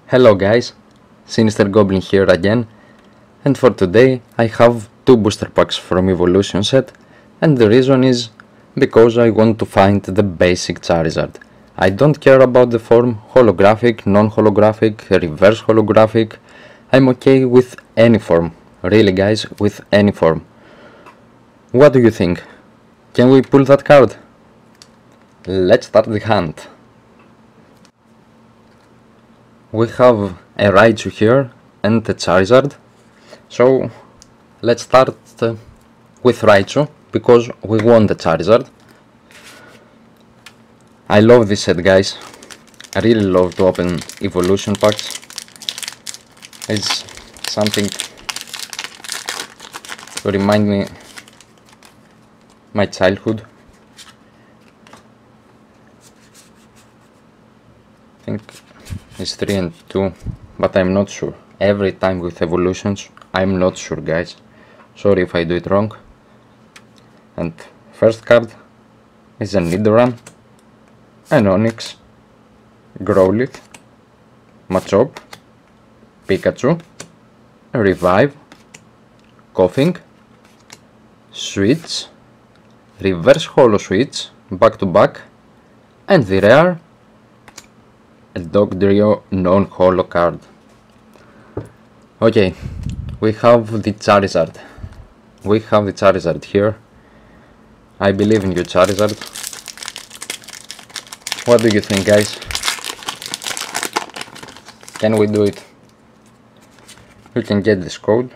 Hello guys, Sinister Goblin here again, and for today I have two booster packs from Evolution set, and the reason is because I want to find the basic Charizard. I don't care about the form, holographic, non-holographic, reverse holographic, I'm okay with any form, really guys, with any form. What do you think? Can we pull that card? Let's start the hunt. We have a Raichu here and a Charizard, so let's start with Raichu because we want the Charizard. I love this set guys, I really love to open evolution packs. It's something to remind me my childhood. I think it's 3 and 2, but I'm not sure. Every time with evolutions, I'm not sure guys. Sorry if I do it wrong. And first card is a Nidoran, an Onix, Growlithe, Machop, Pikachu, Revive, Coughing, Switch, Reverse Holo Switch, back to back, and the rare a Dogtrio non-holo card. Okay, we have the Charizard. We have the Charizard here. I believe in you, Charizard. What do you think, guys? Can we do it? You can get this code.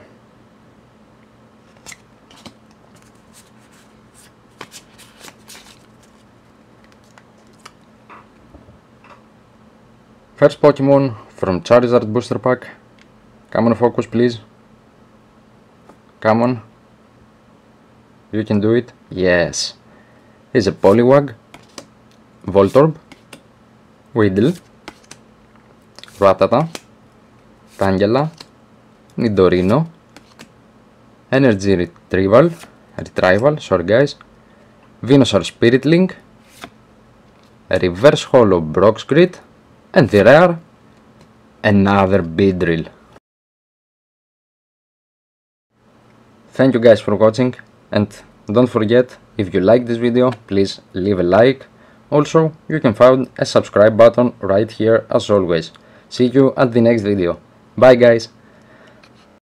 First Pokemon from Charizard booster pack. Come on, focus please. Come on. You can do it. Yes. Is a Poliwag, Voltorb, Weedle, Rattata, Tangela, Nidorino, Energy Retrieval, sorry guys, Venusaur Spiritling, a Reverse Holo Brock's Grit, and the rare, another Beedrill. Thank you guys for watching, and don't forget, if you like this video, please leave a like. Also, you can find a subscribe button right here as always. See you at the next video. Bye guys!